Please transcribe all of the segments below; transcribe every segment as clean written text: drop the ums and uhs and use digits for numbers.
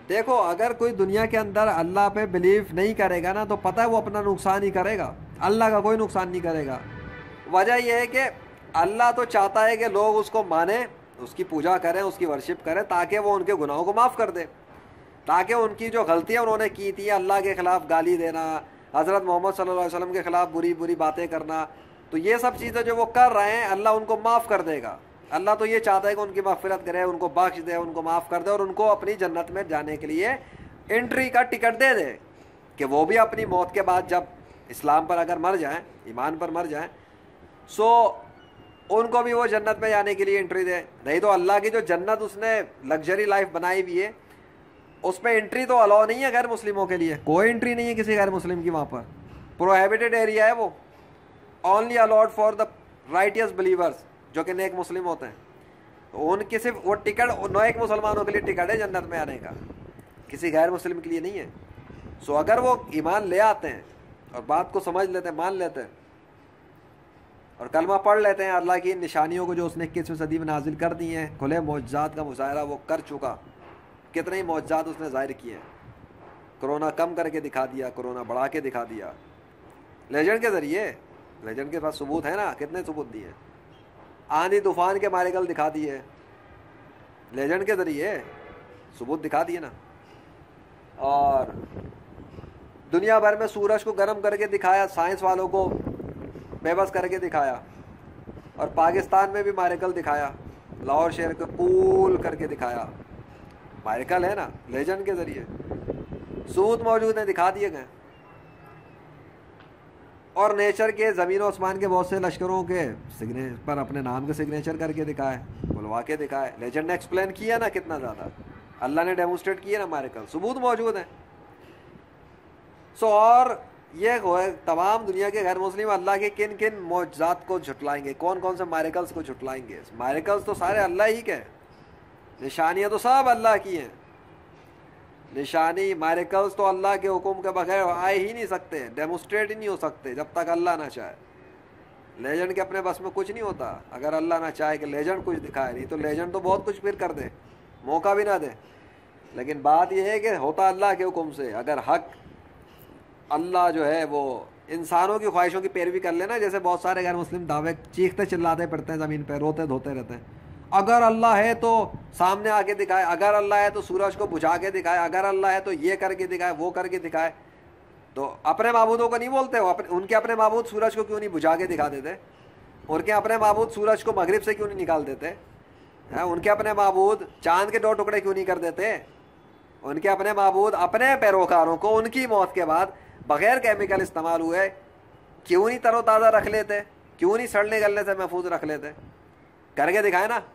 دیکھو اگر کوئی دنیا کے اندر اللہ پہ بلیو نہیں کرے گا نا تو پتہ ہے وہ اپنا نقصان ہی کرے گا، اللہ کا کوئی نقصان نہیں کرے گا۔ وجہ یہ ہے کہ اللہ تو چاہتا ہے کہ لوگ اس کو مانیں، اس کی پوجا کریں، اس کی ورشپ کریں، تاکہ وہ ان کے گناہوں کو معاف کر دے، تاکہ ان کی جو غلطیاں انہوں نے کی تھیں، اللہ کے خلاف گالی دینا، حضرت محمد صلی اللہ علیہ وسلم کے خلاف بری بری باتیں کرنا، تو یہ سب چیزیں جو وہ کر رہے ہیں اللہ ان کو معاف کر دے گا۔ اللہ تو یہ چاہتا ہے کہ ان کی مغفرت کرے، ان کو بخش دے، ان کو معاف کر دے، اور ان کو اپنی جنت میں جانے کے لیے انٹری کا ٹکٹ دے دے، کہ وہ بھی اپنی موت کے بعد جب اسلام پر اگر مر جائیں، ایمان پر مر جائیں، سو ان کو بھی وہ جنت میں جانے کے لیے انٹری دے۔ نہیں تو اللہ کی جو جنت اس نے لگژری لائف بنائی ہوئی ہے، اس پہ انٹری تو الاؤ نہیں ہے غیر مسلموں کے لیے، کوئی انٹری نہیں ہے کسی غیر مسلم کی وہاں پر، پروہیبٹڈ ایریا ہے وہ، only allowed for the righteous believers, جو کہ نیک مسلم ہوتے ہیں۔ تو ان کی صرف وہ ٹکٹ نیک مسلمانوں کے لیے ٹکٹ ہے جنت میں آنے کا، کسی غیر مسلم کے لیے نہیں ہے۔ سو اگر وہ ایمان لے آتے ہیں اور بات کو سمجھ لیتے ہیں، مان لیتے ہیں، اور کلمہ پڑھ لیتے ہیں، اللہ کی نشانیوں کو جو اس نے 21ویں صدی میں نازل کر دی ہیں، کھلے معجزات کا مظاہرہ وہ کر چکا، کتنے ہی معجزات اس نے ظاہر کیے ہیں، کرونا کم کر کے دکھا دیا، کرونا بڑھا کے دکھا دیا، لیجنڈ کے ذریعے، لیجنڈ کے پاس ثبوت ہے نا، کتنے ثبوت دیے، آندھی طوفان کے مارے کل دکھا دیے، لیجنڈ کے ذریعے ثبوت دکھا دیے نا، اور دنیا بھر میں سورج کو گرم کر کے دکھایا، سائنس والوں کو بے بس کر کے دکھایا، اور پاکستان میں بھی ماریکل دکھایا، لاہور شہر کو کول کر کے دکھایا، ماریکل ہے نا، لیجنڈ کے ذریعے ثبوت موجود ہیں، دکھا دیے گئے۔ اور نیچر کے، زمین و آسمان کے بہت سے لشکروں کے پر اپنے نام کے سگنیچر کر کے دکھائے، بلوا کے دکھائے، لیجنڈ نے ایکسپلین کیا نا کتنا زیادہ، اللہ نے ڈیمونسٹریٹ کیا نا ماریکل، ثبوت موجود ہیں۔ سو اور یہ تمام دنیا کے غیر مسلم اللہ کے کن کن معجزات کو جھٹلائیں گے، کون کون سے ماریکلز کو جھٹلائیں گے؟ ماریکلز تو سارے اللہ ہی کے، نشانیاں تو سب اللہ کی ہیں، نشانی ماریکلز تو اللہ کے حکم کے بغیر آئے ہی نہیں سکتے، ڈیمونسٹریٹ ہی نہیں ہو سکتے جب تک اللہ نہ چاہے۔ لیجنڈ کے اپنے بس میں کچھ نہیں ہوتا اگر اللہ نہ چاہے کہ لیجنڈ کچھ دکھائے، نہیں تو لیجنڈ تو بہت کچھ پھر کر دے، موقع بھی نہ دے۔ لیکن بات یہ ہے کہ ہوتا اللہ کے حکم سے، اگر حق اللہ جو ہے وہ انسانوں کی خواہشوں کی پیروی کر لینا، جیسے بہت سارے غیر مسلم دعوے چیختے چلاتے پڑتے ہیں زمین پہ، روتے دھوتے رہتے ہیں، اگر اللہ ہے تو سامنے آ کے دکھائے، اگر اللہ ہے تو سورج کو بجھا کے دکھائے، اگر اللہ ہے تو یہ کر کے دکھائے، وہ کر کے دکھائے۔ تو اپنے معبودوں کو نہیں بولتے وہ، ان کے اپنے معبود سورج کو کیوں نہیں بجھا کے دکھا دیتے؟ ان کے اپنے معبود سورج کو مغرب سے کیوں نہیں نکال دیتے؟ ان کے اپنے معبود چاند کے 2 ٹکڑے کیوں نہیں کر دیتے؟ ان کے اپنے معبود اپنے پیروکاروں کو ان کی موت کے بعد بغیر کیمیکل استعمال ہوئے کیوں نہیں تر و تازہ رکھ لیتے؟ کیوں نہیں سڑنے گلنے سے محفوظ رکھ لیتے؟ کر کے دکھائے نا،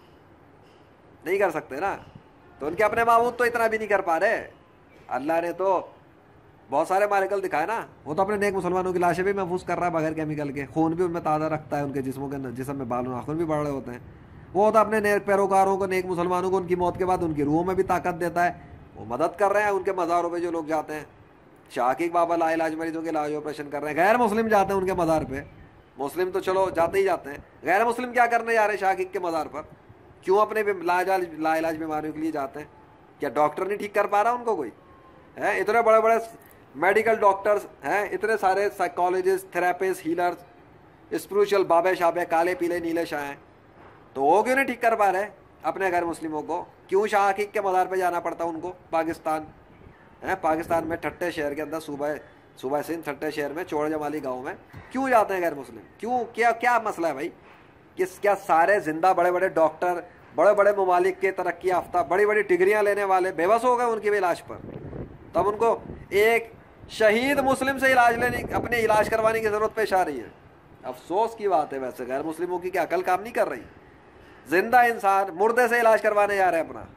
نہیں کر سکتے نا۔ تو ان کے اپنے معبود تو اتنا بھی نہیں کر پا رہے، اللہ نے تو بہت سارے ماریکل دکھائے نا، وہ تو اپنے نیک مسلمانوں کی لاشیں بھی محفوظ کر رہا ہے بغیر کیمیکل کے، خون بھی ان میں تازہ رکھتا ہے، ان کے جسموں کے جسم میں بال و ناخن بھی بڑھ رہے ہوتے ہیں، وہ تو اپنے نیک پیروکاروں کو، نیک مسلمانوں کو ان کی موت کے بعد ان کی روحوں میں بھی طاقت دیتا ہے، وہ مدد کر رہے ہیں ان کے مزاروں پہ جو لوگ جاتے ہیں، شاقیق بابا لا علاج مریضوں کے علاج آپریشن کر رہے ہیں، غیر مسلم جاتے ہیں ان کے مزار پہ، مسلم تو چلو جاتے ہی جاتے ہیں، غیر مسلم کیا کرنے جا رہے ہیں شاقیق کے مزار پر؟ کیوں اپنے لا علاج بیماریوں کے لیے جاتے ہیں؟ کیا ڈاکٹر نہیں ٹھیک کر پا رہا ان کو کوئی ہے؟ اتنے بڑے بڑے میڈیکل ڈاکٹرز ہیں، اتنے سارے سائیکالوجسٹ، تھراپسٹ، ہیلرز، اسپریچول بابے شابے، کالے پیلے نیلے شاہ ہیں، تو وہ کیوں نہیں ٹھیک کر پا رہے اپنے غیر مسلموں کو؟ کیوں شاقیق کے مزار پہ جانا پڑتا ان کو؟ پاکستان میں ٹھٹے شہر کے اندر، صوبہ سندھ ٹھٹے شہر میں چوڑ جمالی گاؤں میں کیوں جاتے ہیں غیر مسلم؟ کیوں؟ کیا مسئلہ ہے بھائی؟ کیا سارے زندہ بڑے بڑے ڈاکٹر، بڑے بڑے ممالک کے ترقی یافتہ بڑی بڑی ڈگریاں لینے والے بے بس ہو گئے ان کے بھی علاج پر؟ تب ان کو ایک شہید مسلم سے اپنے علاج کروانے کی ضرورت پیش آ رہی ہے۔ افسوس کی بات ہے، ویسے غیر مسلموں کی کیا عقل کام نہیں کر رہی؟ زندہ انسان مردے سے علاج کروانے جا رہے ہیں اپنا،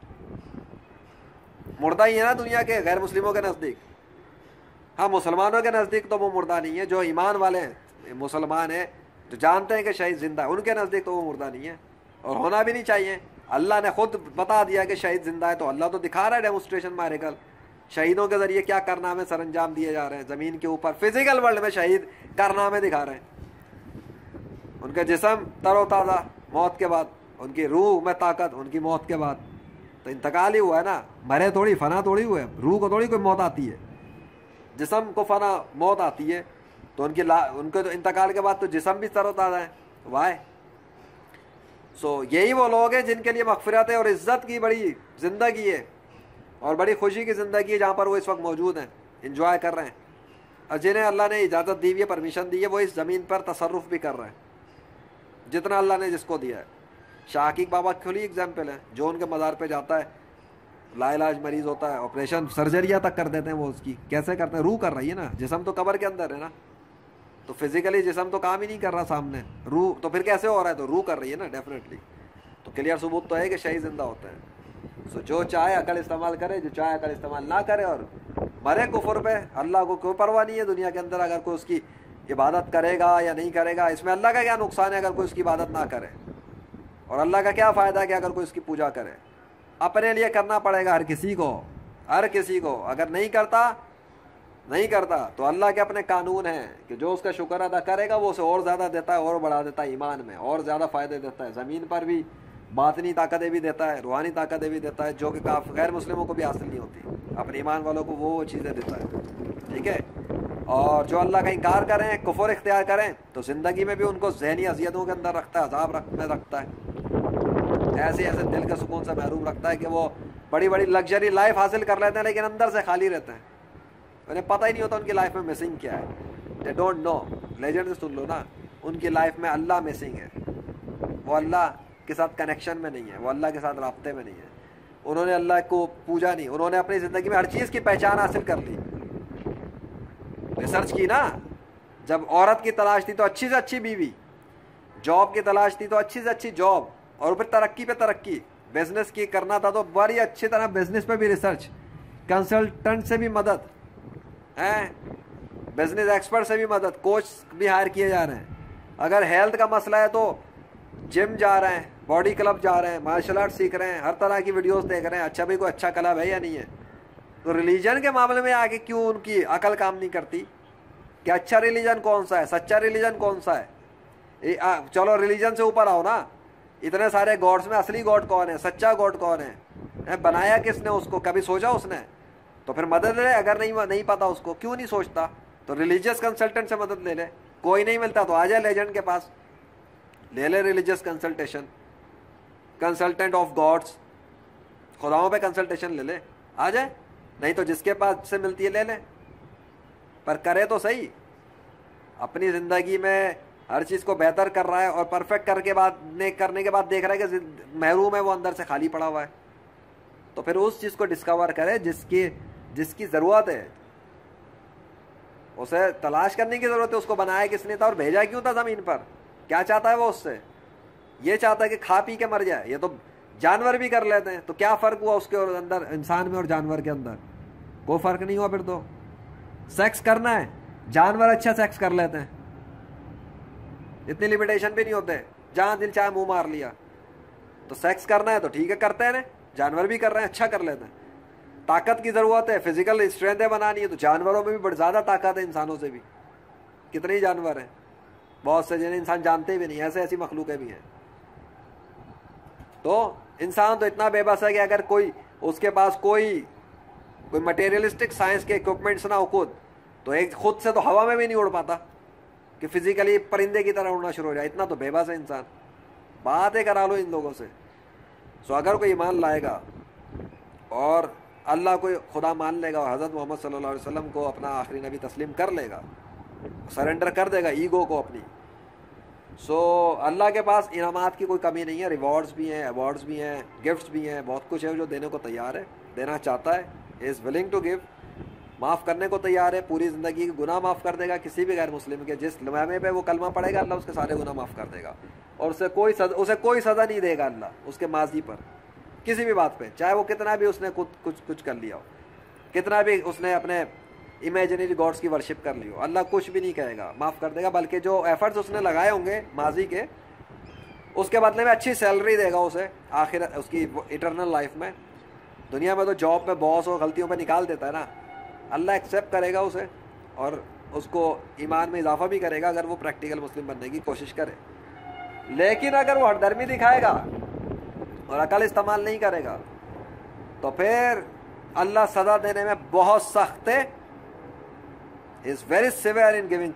مردہ ہی ہے نا دنیا کے غیر مسلموں کے نزدیک۔ ہاں مسلمانوں کے نزدیک تو وہ مردہ نہیں ہے، جو ایمان والے ہیں، مسلمان ہیں، جو جانتے ہیں کہ شہید زندہ ہے، ان کے نزدیک تو وہ مردہ نہیں ہے، اور ہونا بھی نہیں چاہیے۔ اللہ نے خود بتا دیا کہ شہید زندہ ہے، تو اللہ تو دکھا رہا ہے ڈیمونسٹریشن ماریکل، شہیدوں کے ذریعے کیا کارنامے سر انجام دیے جا رہے ہیں زمین کے اوپر، فزیکل ورلڈ میں شہید کارنامے دکھا رہے ہیں، ان کا جسم تر و تازہ موت کے بعد، ان کی روح میں طاقت ان کی موت کے بعد، तो इंतकाल ही हुआ है ना, मरे थोड़ी, फना थोड़ी हुए, रूह को थोड़ी कोई मौत आती है, जिस्म को फना मौत आती है। तो उनके तो इंतकाल के बाद तो जिस्म भी तरोताज़ा है। वाह। सो यही वो लोग हैं जिनके लिए मग़फ़िरत है और इज़्ज़त की बड़ी ज़िंदगी है और बड़ी खुशी की ज़िंदगी है, जहाँ पर वो इस वक्त मौजूद हैं, इंजॉय कर रहे हैं। और जिन्हें अल्लाह ने इजाज़त दी हुई है, परमिशन दी है, वो इस ज़मीन पर तसर्रुफ़ भी कर रहे हैं जितना अल्लाह ने जिसको दिया है। शाकिक बाबा खुली एग्जाम्पल है, जो उनके मज़ार पे जाता है, लाइलाज मरीज़ होता है, ऑपरेशन सर्जरियाँ तक कर देते हैं वो उसकी। कैसे करते हैं? रूह कर रही है ना, जिस्म तो कब्र के अंदर है ना, तो फिजिकली जिस्म तो काम ही नहीं कर रहा सामने, रूह तो फिर कैसे हो रहा है? तो रूह कर रही है ना, डेफिनेटली। तो क्लियर सबूत तो है कि शहीद जिंदा होते हैं। सो जो चाहे अकल इस्तेमाल करे, जो चाहे अकल इस्तेमाल ना करे और मरे कुफर पे। अल्लाह को कोई परवाह नहीं है दुनिया के अंदर अगर कोई उसकी इबादत करेगा या नहीं करेगा। इसमें अल्लाह का क्या नुकसान है अगर कोई उसकी इबादत ना करे, और अल्लाह का क्या फ़ायदा है कि अगर कोई उसकी पूजा करे। अपने लिए करना पड़ेगा हर किसी को, हर किसी को। अगर नहीं करता तो अल्लाह के अपने कानून हैं कि जो उसका शुक्र अदा करेगा वो उसे और ज़्यादा देता है, और बढ़ा देता है ईमान में, और ज़्यादा फ़ायदे देता है। ज़मीन पर भी बातनी ताकतें भी देता है, रूहानी ताकतें भी देता है, जो कि गैर मुस्लिमों को भी हासिल नहीं होती। अपने ईमान वालों को वो चीज़ें देता है, ठीक है। और जो अल्लाह का इनकार करें, कुफर इख्तियार करें, तो ज़िंदगी में भी उनको ज़हनी अज़ियतों के अंदर रखता है, अज़ाब में रखता है, ऐसे ऐसे दिल के सुकून से महरूम रखता है कि वो बड़ी बड़ी लग्जरी लाइफ हासिल कर लेते हैं लेकिन अंदर से खाली रहते हैं। उन्हें पता ही नहीं होता उनकी लाइफ में मिसिंग क्या है। They don't know. लेजेंड से सुन लो ना, उनकी लाइफ में अल्लाह मिसिंग है, वो अल्लाह के साथ कनेक्शन में नहीं है, वो अल्लाह के साथ राब्ते में नहीं है। उन्होंने अल्लाह को पूजा नहीं, उन्होंने अपनी ज़िंदगी में हर चीज़ की पहचान हासिल कर ली। रिसर्च की ना, जब औरत की तलाश थी तो अच्छी से अच्छी बीवी, जॉब की तलाश थी तो अच्छी से अच्छी जॉब, और फिर तरक्की पे तरक्की, बिजनेस की करना था तो बड़ी अच्छी तरह बिजनेस पे भी रिसर्च, कंसल्टेंट से भी मदद है, बिजनेस एक्सपर्ट से भी मदद, कोच भी हायर किए जा रहे हैं। अगर हेल्थ का मसला है तो जिम जा रहे हैं, बॉडी क्लब जा रहे हैं, मार्शल आर्ट सीख रहे हैं, हर तरह की वीडियोस देख रहे हैं, अच्छा भी कोई अच्छा क्लब है या नहीं है। तो रिलीजन के मामले में आगे क्यों उनकी अकल काम नहीं करती कि अच्छा रिलीजन कौन सा है, सच्चा रिलीजन कौन सा है। चलो रिलीजन से ऊपर आओ ना, इतने सारे गॉड्स में असली गॉड कौन है, सच्चा गॉड कौन है, बनाया किसने उसको, कभी सोचा उसने? तो फिर मदद ले। अगर नहीं पता उसको, क्यों नहीं सोचता? तो रिलीजियस कंसल्टेंट से मदद ले ले। कोई नहीं मिलता तो आ जाए लेजेंड के पास, ले ले religious consultation, consultant of gods, खुदाओं पे कंसल्टेशन ले ले, आ जाए। नहीं तो जिसके पास से मिलती है ले ले, पर करे तो सही। अपनी ज़िंदगी में हर चीज़ को बेहतर कर रहा है और परफेक्ट करने के बाद देख रहा है कि महरूम है, वो अंदर से खाली पड़ा हुआ है। तो फिर उस चीज़ को डिस्कवर करे जिसकी ज़रूरत है, उसे तलाश करने की ज़रूरत है। उसको बनाया किसने था और भेजा क्यों था ज़मीन पर? क्या चाहता है वो उससे? ये चाहता है कि खा पी के मर जाए। ये तो जानवर भी कर लेते हैं, तो क्या फ़र्क हुआ उसके और अंदर, इंसान में और जानवर के अंदर? कोई फ़र्क नहीं हुआ। फिर तो सेक्स करना है, जानवर अच्छा सेक्स कर लेते हैं, इतनी लिमिटेशन भी नहीं होते, जहाँ दिल चाहे मुंह मार लिया। तो सेक्स करना है तो ठीक है, करते हैं ना, जानवर भी कर रहे हैं, अच्छा कर लेते हैं। ताकत की ज़रूरत है, फिजिकल स्ट्रेंथ बनानी है, तो जानवरों में भी बड़ी ज़्यादा ताकत है इंसानों से भी। कितने ही जानवर हैं, बहुत से जिन्हें इंसान जानते भी नहीं, ऐसी मखलूकें भी हैं। तो इंसान तो इतना बेबस है कि अगर कोई उसके पास कोई मटेरियलिस्टिक साइंस के इक्विपमेंट्स ना हो तो एक खुद से तो हवा में भी नहीं उड़ पाता कि फिजिकली परिंदे की तरह उड़ना शुरू हो जाए। इतना तो बेबस है इंसान। बातें करा लो इन लोगों से। सो अगर कोई ईमान लाएगा और अल्लाह को खुदा मान लेगा और हज़रत मोहम्मद सल्लल्लाहु अलैहि वसल्लम को अपना आखिरी नबी तस्लीम कर लेगा, सरेंडर कर देगा ईगो को अपनी, सो अल्लाह के पास इनामात की कोई कमी नहीं है। रिवॉर्ड्स भी हैं, अवार्ड्स भी हैं, गिफ्ट्स भी हैं, बहुत कुछ है जो देने को तैयार है, देना चाहता है, इज़ विलिंग टू गिव। माफ़ करने को तैयार है, पूरी ज़िंदगी के गुनाह माफ़ कर देगा किसी भी गैर मुस्लिम के। जिस लम्हे पे वो कलमा पड़ेगा अल्लाह उसके सारे गुनाह माफ़ कर देगा और उसे कोई सज़ा नहीं देगा अल्लाह उसके माजी पर, किसी भी बात पे, चाहे वो कितना भी उसने कुछ कर लिया हो, कितना भी उसने अपने इमेजिनरी गॉड्स की वर्शिप कर ली हो, अल्लाह कुछ भी नहीं कहेगा, माफ़ कर देगा। बल्कि जो एफर्ट्स उसने लगाए होंगे माजी के, उसके बदले में अच्छी सैलरी देगा उसे आखिर उसकी इटरनल लाइफ में। दुनिया में तो जॉब में बॉस और गलतियों पे निकाल देता है ना, अल्लाह एक्सेप्ट करेगा उसे और उसको ईमान में इजाफा भी करेगा अगर वो प्रैक्टिकल मुस्लिम बनने की कोशिश करे। लेकिन अगर वो हरदर्मी दिखाएगा और अकल इस्तेमाल नहीं करेगा تو پھر اللہ سزا دینے میں بہت سخت ہے. Is very severe in giving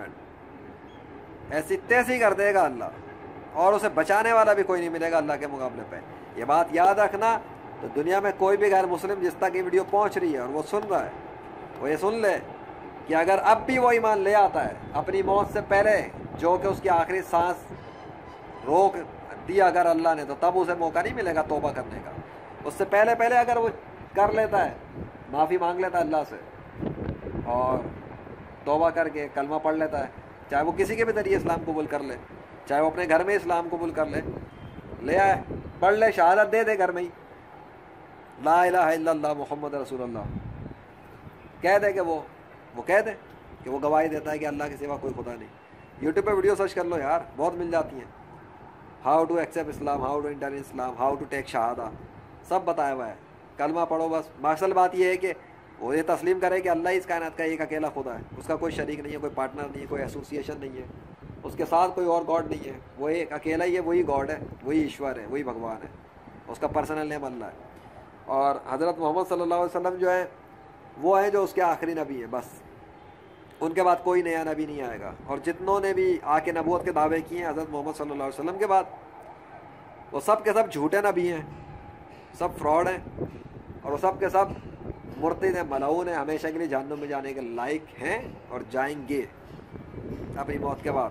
punishment. ایسی تیزی کر دے گا اللہ, اور اسے بچانے والا بھی کوئی نہیں ملے گا اللہ کے مقابلے پہ. یہ بات یاد رکھنا. تو دنیا میں کوئی بھی غیر مسلم جس تک یہ ویڈیو پہنچ رہی ہے اور وہ سن رہا ہے, وہ یہ سن لے کہ اگر اب بھی وہ ایمان لے آتا ہے اپنی موت سے پہلے, جو کہ اس کی آخری سانس روک دیا اگر اللہ نے, تو تب اسے موقع نہیں ملے گا توبہ کرنے کا. اس سے پہلے پہلے اگر وہ کر لیتا ہے, معافی مانگ لیتا ہے اللہ سے اور توبہ کر کے کلمہ پڑھ لیتا ہے, چاہے وہ کسی کے بھی ذریعے اسلام قبول کر لے, چاہے وہ اپنے گھر میں اسلام قبول کر لے, لے آئے پڑھ لے, شہادت دے دے گھر میں ہی, لا الہ الا اللہ محمد رسول اللہ کہہ دے, کہ وہ کہہ دے کہ وہ گواہی دیتا ہے کہ اللہ کے سوا کوئی خدا نہیں. یوٹیوب پہ ویڈیو سرچ کر لو یار, بہت مل جاتی ہیں. How to accept Islam, how to enter Islam, how to take shahada, سب بتایا ہوا ہے. کلمہ پڑھو بس. مقصد بات یہ ہے کہ وہ یہ تسلیم کرے کہ اللہ اس کائنات کا ایک اکیلا خدا ہے, اس کا کوئی شریک نہیں ہے, کوئی پارٹنر نہیں ہے, کوئی ایسوسیشن نہیں ہے, اس کے ساتھ کوئی اور گاڈ نہیں ہے, وہ ایک اکیلا ہی ہے, وہی گاڈ ہے, وہی ایشور ہے, وہی بھگوان ہے, اس کا پرسنل نیم اللہ ہے. اور حضرت محمد صلی اللہ علیہ وسلم جو ہیں وہ ہیں جو اس کے آخری نبی ہیں, بس ان کے بعد کوئی نیا نبی نہیں آئے گا. اور جتنوں نے بھی آ کے نبوت کے دعوے کیے ہیں حضرت محمد صلی اللہ علیہ وسلم کے بعد, وہ سب کے سب جھوٹے نبی ہیں, سب فراڈ ہیں, اور وہ سب کے سب مرتد ہیں, ملعون ہیں, ہمیشہ کے لیے جہنم میں جانے کے لائق ہیں اور جائیں گے اپنی موت کے بعد.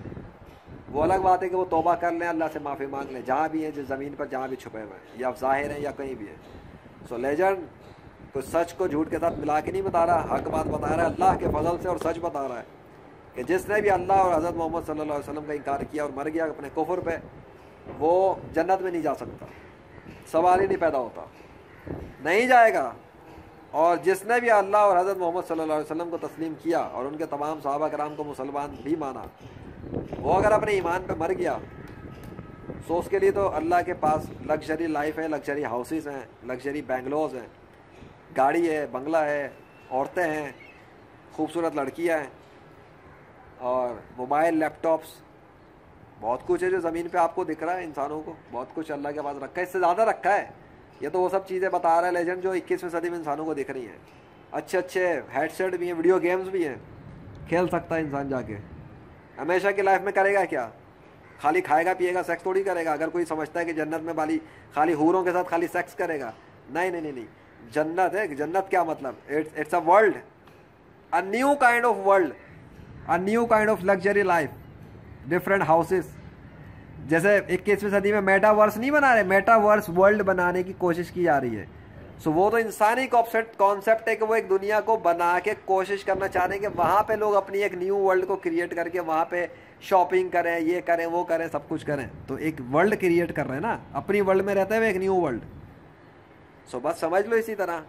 وہ الگ بات ہے کہ وہ توبہ کر لیں, اللہ سے معافی مانگ لیں, جہاں بھی ہیں, جس زمین پر جہاں بھی چھپے ہوئے ہیں, یا ظاہر ہیں یا کہیں بھی ہیں. سو لیجنڈ کوئی سچ کو جھوٹ کے ساتھ ملا کے نہیں بتا رہا, حق بات بتا رہا ہے اللہ کے فضل سے, اور سچ بتا رہا ہے کہ جس نے بھی اللہ اور حضرت محمد صلی اللہ علیہ وسلم کا انکار کیا اور مر گیا اپنے کفر پہ, وہ جنت میں نہیں جا سکتا, سوال ہی نہیں پیدا ہوتا, نہیں جائے گا. اور جس نے بھی اللہ اور حضرت محمد صلی اللہ علیہ وسلم کو تسلیم کیا اور ان کے تمام صحابہ کرام کو مسلمان بھی مانا, وہ اگر اپنے ایمان پہ مر گیا, سو اس کے لیے تو اللہ کے پاس لگژری لائف ہے, لگژری ہاؤسز ہیں, لگژری بینگلوز ہیں, گاڑی ہے, بنگلہ ہے, عورتیں ہیں, خوبصورت لڑکیاں ہیں, اور موبائل, لیپ ٹاپس, بہت کچھ ہے جو زمین پہ آپ کو دکھ رہا ہے. انسانوں کو بہت کچھ اللہ کے پاس رکھا ہے, اس سے زیادہ رکھا ہے. یہ تو وہ سب چیزیں بتا رہا ہے لیجنڈ جو 21ویں صدی میں انسانوں کو دکھ رہی ہیں. اچھے اچھے ہیڈ سیٹ بھی ہیں, ویڈیو گیمز بھی ہیں, کھیل سکتا ہے انسان جا کے. ہمیشہ کی لائف میں کرے گا کیا؟ خالی کھائے گا پیے گا, سیکس تھوڑی کرے گا. اگر کوئی سمجھتا ہے کہ جنت میں خالی حوروں کے ساتھ خالی سیکس کرے گا, نہیں نہیں نہیں, جنت ہے. جنت کیا مطلب؟ It's a world, a new kind of world, a new kind of luxury life, different houses. جیسے 21ویں صدی میں میٹا ورس نہیں بنا رہے, میٹا ورس ورلڈ بنانے کی کوشش کی جا رہی ہے. سو وہ تو انسانی کانسیپٹ ہے کہ وہ ایک دنیا کو بنا کے کوشش کرنا چاہ رہے ہیں کہ وہاں پہ لوگ اپنی ایک نیو ورلڈ کو کریٹ کر کے وہاں پہ شاپنگ کریں, یہ کریں, وہ کریں, سب کچھ کریں. تو ایک ورلڈ کریٹ کر رہے ہیں نا, اپنی ورلڈ میں رہتے ہوئے ایک نیو ورلڈ. سو بس سمجھ لو اسی طرح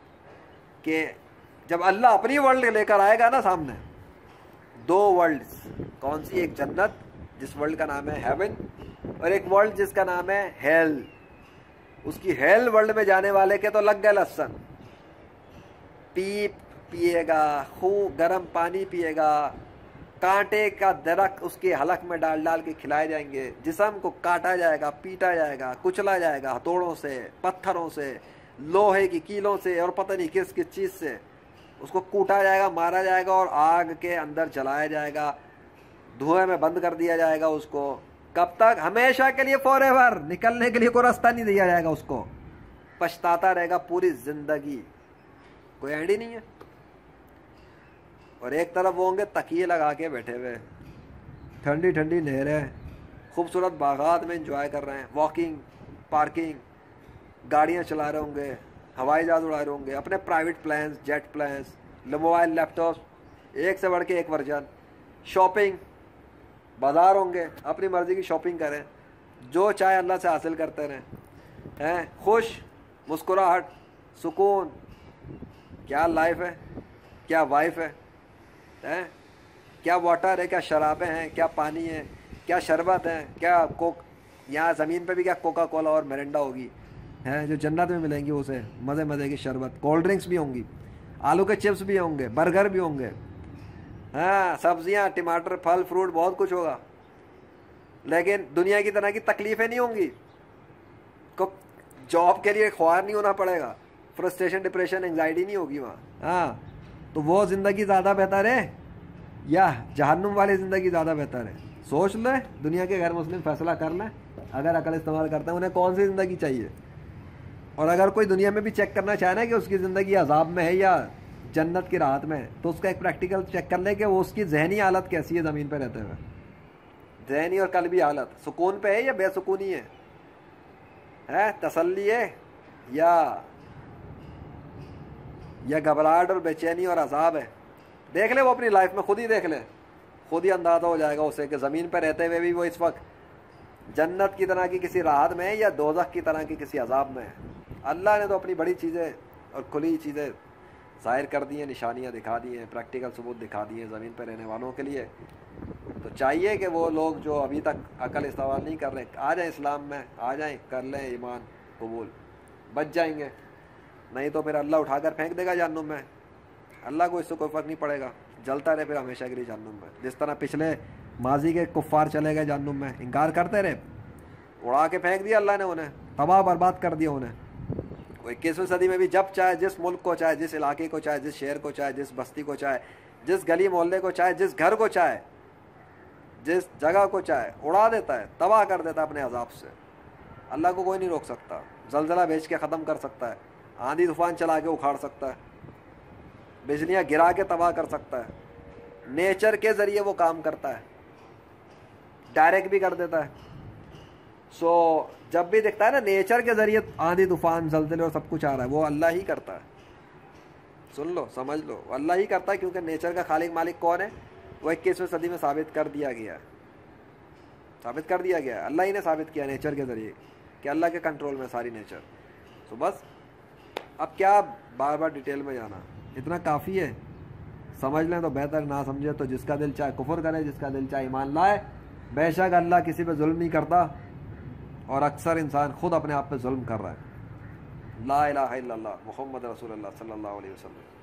کہ جب اللہ اپنی ورلڈ لے کر آئے گا نا سامنے, دو ورلڈز, کون سی؟ ایک جنت جس ورلڈ کا نام ہے ہیون, اور ایک ورلڈ جس کا نام ہے ہیل. اس کی ہیل ورلڈ میں جانے والے کے تو لگ گئے لسن, پیے گا, گرم پانی پیے گا, کانٹے کا درخت اس کے حلق میں ڈال ڈال کے کھلائے جائیں گے, جسم کو کاٹا جائے گا, پیٹا جائے گا, کچلا جائے گا, ہتھوڑوں سے, پتھروں سے, لوہے کی کیلوں سے, اور پتہ نہیں کس کس چیز سے اس کو کوٹا جائے گا, مارا جائے گا, اور آگ کے اندر جلایا جائے گا, دھوئے میں بند کر دیا جائے گا اس کو. کب تک؟ ہمیشہ کے لیے, فار ایور. نکلنے کے لیے کوئی راستہ نہیں دیا جائے گا اس کو, پچھتاتا رہے گا پوری زندگی, کوئی اینڈ ہی نہیں ہے. اور ایک طرف وہ ہوں گے تکیے لگا کے بیٹھے ہوئے, ٹھنڈی ٹھنڈی نہریں, خوبصورت باغات میں انجوائے کر رہے ہیں, واکنگ, پارکنگ, گاڑیاں چلا رہے ہوں گے, ہوائی جہاز اڑا رہے ہوں گے, اپنے private plans, jet plans, mobile, laptop, ایک سے بڑھ کے ایک ورژن, شاپنگ, بازار ہوں گے, اپنی مرضی کی شاپنگ کریں, جو چاہے اللہ سے حاصل کرتے رہیں, خوش, مسکراہٹ, سکون. کیا لائف ہے, کیا وائف ہے, کیا واٹر ہے, کیا شرابیں ہیں, کیا پانی ہے, کیا شربت ہے, کیا کوک. یہاں زمین پہ بھی کیا کوکا کولا اور مرنڈا ہوگی, جو جنت میں ملیں گی اسے, مزے مزے کی شربت, کولڈ ڈرنکس بھی ہوں گی, آلو کے چپس بھی ہوں گے, برگر بھی ہوں گے, ہاں, سبزیاں, ٹماٹر, پھل, فروٹ, بہت کچھ ہوگا. لیکن دنیا کی طرح کی تکلیفیں نہیں ہوں گی. جاب کے لیے خوار نہیں ہونا پڑے گا, فرسٹریشن ڈپریشن انگزائٹی نہیں ہوگی وہاں. ہاں تو وہ زندگی زیادہ بہتر ہے یا جہنم والی زندگی زیادہ بہتر ہے؟ سوچ لیں, دنیا کے غیر مسلم فیصلہ کر لیں, اگر عقل استعمال کرتے ہیں انہیں کون سی زندگی چاہیے. اور اگر کوئی دنیا میں بھی چیک کرنا چاہے نا کہ اس کی زندگی عذاب میں ہے یا جنت کی راحت میں ہے, تو اس کا ایک پریکٹیکل چیک کر لے کہ وہ اس کی ذہنی حالت کیسی ہے زمین پہ رہتے ہوئے. ذہنی اور قلبی حالت سکون پہ ہے یا بے سکونی ہے, تسلی ہے یا گھبراہٹ اور بے چینی اور عذاب ہے. دیکھ لے وہ اپنی لائف میں, خود ہی دیکھ لے, خود ہی اندازہ ہو جائے گا اسے کہ زمین پہ رہتے ہوئے بھی وہ اس وقت جنت کی طرح کی کسی راحت میں ہے یا دوزخ کی طرح کی کسی عذاب میں ہے. اللہ نے تو اپنی بڑی چیزیں اور کھلی چیزیں ظاہر کر دی ہیں, نشانیاں دکھا دی ہیں, پریکٹیکل ثبوت دکھا دی ہیں زمین پہ رہنے والوں کے لیے. تو چاہیے کہ وہ لوگ جو ابھی تک عقل استعمال نہیں کر رہے آ جائیں اسلام میں, آ جائیں, کر لیں ایمان قبول, بچ جائیں گے. نہیں تو پھر اللہ اٹھا کر پھینک دے گا جہنم میں. اللہ کو اس سے کوئی فرق نہیں پڑے گا, جلتا رہے پھر ہمیشہ کے لیے جہنم میں. جس طرح پچھلے ماضی کے کفار چلے گئے جہنم میں, انکار کرتے رہے, اڑا کے پھینک دیا اللہ نے انہیں, تباہ برباد کر دیا انہیں. وہ 21ویں صدی میں بھی جب چاہے جس ملک کو چاہے, جس علاقے کو چاہے, جس شہر کو چاہے, جس بستی کو چاہے, جس گلی محلے کو چاہے, جس گھر کو چاہے, جس جگہ کو چاہے اڑا دیتا ہے, تباہ کر دیتا ہے اپنے عذاب سے. اللہ کو کوئی نہیں روک سکتا. زلزلہ بھیج کے ختم کر سکتا ہے, آندھی طوفان چلا کے اکھاڑ سکتا ہے, بجلیاں گرا کے تباہ کر سکتا ہے. نیچر کے ذریعے وہ کام کرتا ہے, ڈائریکٹ بھی کر دیتا ہے. سو جب بھی دیکھتا ہے نا نیچر کے ذریعے آندھی طوفان زلزلے اور سب کچھ آ رہا ہے, وہ اللہ ہی کرتا ہے. سن لو, سمجھ لو, اللہ ہی کرتا ہے, کیونکہ نیچر کا خالق مالک کون ہے؟ وہ 21ویں صدی میں ثابت کر دیا گیا ہے, ثابت کر دیا گیا ہے. اللہ ہی نے ثابت کیا نیچر کے ذریعے کہ اللہ کے کنٹرول میں ساری نیچر. تو بس اب کیا بار بار ڈیٹیل میں جانا, اتنا کافی ہے. سمجھ لیں تو بہتر, نہ سمجھے تو جس کا دل چاہے کفر کرے, جس کا دل چاہے ایمان لائے. بے شک اللہ کسی پہ ظلم نہیں کرتا, اور اکثر انسان خود اپنے آپ پہ ظلم کر رہا ہے. لا الہ الا اللہ محمد رسول اللہ صلی اللہ علیہ وسلم.